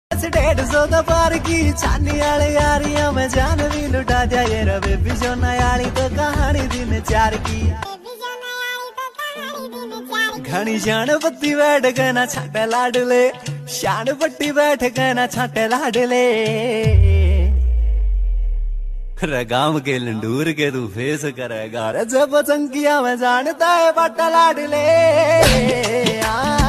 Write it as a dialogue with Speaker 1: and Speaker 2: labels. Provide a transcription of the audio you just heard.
Speaker 1: 150 तो पार की छानी वाले यारियां में जान भी लुटा दिया ये रे बेबी जो नयाली तो कहानी दिन चार की घनी शान पत्ती बैठ गए ना छाटे लाडले शान पट्टी बैठ गए ना छाटे लाडले गांव के लंडूर के तू फेस करेगा जब चंकिया में जानता है बट्टा लाडले